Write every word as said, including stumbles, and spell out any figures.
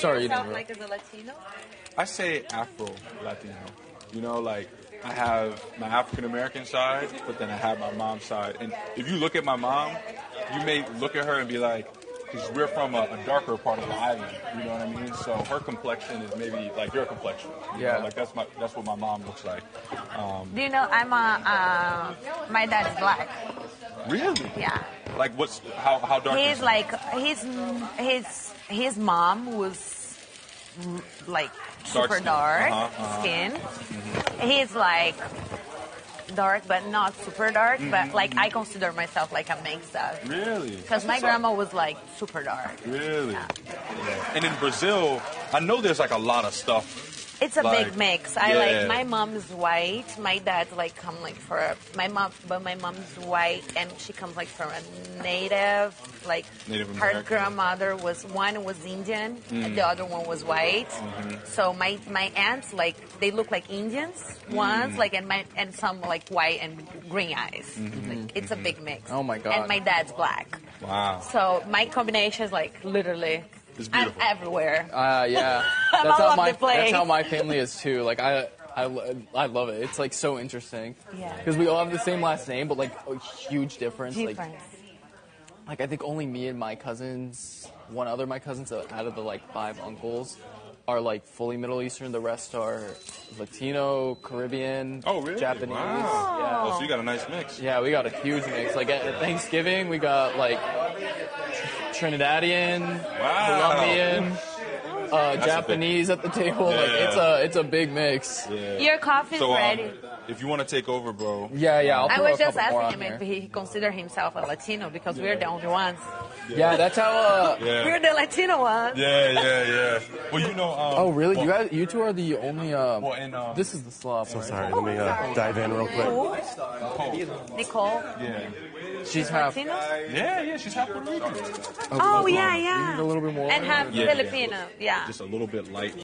sorry, you yourself didn't. like as a Latino? I say Afro-Latino. You know, like, I have my African-American side, but then I have my mom's side. And if you look at my mom, you may look at her and be like, because we're from a, a darker part of the island, you know what I mean? So her complexion is maybe like your complexion. You Yeah. know? Like, that's my that's what my mom looks like. Um, Do you know I'm a, uh, my dad is black. really? Yeah. Like, what's, how, how dark is He's he? like, his, his, his mom was mm, like Dark super skin. dark Uh-huh, uh-huh. skin. He's like dark, but not super dark. But like, I consider myself like a mixed up. Really? Because my grandma was like super dark. Really? Yeah. And in Brazil, I know there's like a lot of stuff. It's a Like, big mix. I yeah. like my mom's white. My dad like come like for a, my mom, but my mom's white, and she comes like from a native. Like Native her American. grandmother was one was Indian, and the other one was white. Mm-hmm. So my my aunts like they look like Indians ones, like and my and some like white and green eyes. Mm-hmm. Like, it's a big mix. Oh my God. And my dad's black. Wow. So my combination is like literally. It's I'm beautiful. everywhere. Uh, yeah. I'm That's all how over my the place. that's how my family is too. Like I I, lo- I love it. It's like so interesting. Yeah. Because we all have the same last name, but like a huge difference. Like Difference. like I think only me and my cousins, one other my cousins uh, out of the like five uncles, are like fully Middle Eastern. The rest are Latino, Caribbean, Oh, really? Japanese. Wow. Yeah. Oh, so you got a nice mix. Yeah, we got a huge mix. Like at Thanksgiving, we got like Trinidadian, Wow. Colombian, uh, a Japanese at the table. Like Yeah. it's a it's a big mix. Yeah. Your coffee's So, um, ready. if you want to take over, bro. Yeah, yeah. I'll I throw was a just couple more asking on him here. if he considered himself a Latino because we're the only ones. Yeah, that's how. Uh, Yeah. We're the Latino ones. Yeah, yeah, yeah. Well, you know. Um, Oh, really? well- You guys, you two are the only. Um, Well, and, um, this is the slop. So right? sorry, let me uh, dive in real quick. Nicole. Nicole. Yeah. She's half. Latino? Yeah, yeah. She's half Puerto Rican. Oh, yeah, You need yeah. a little bit more. And half Yeah, yeah. Filipino. Yeah. Just a little bit light.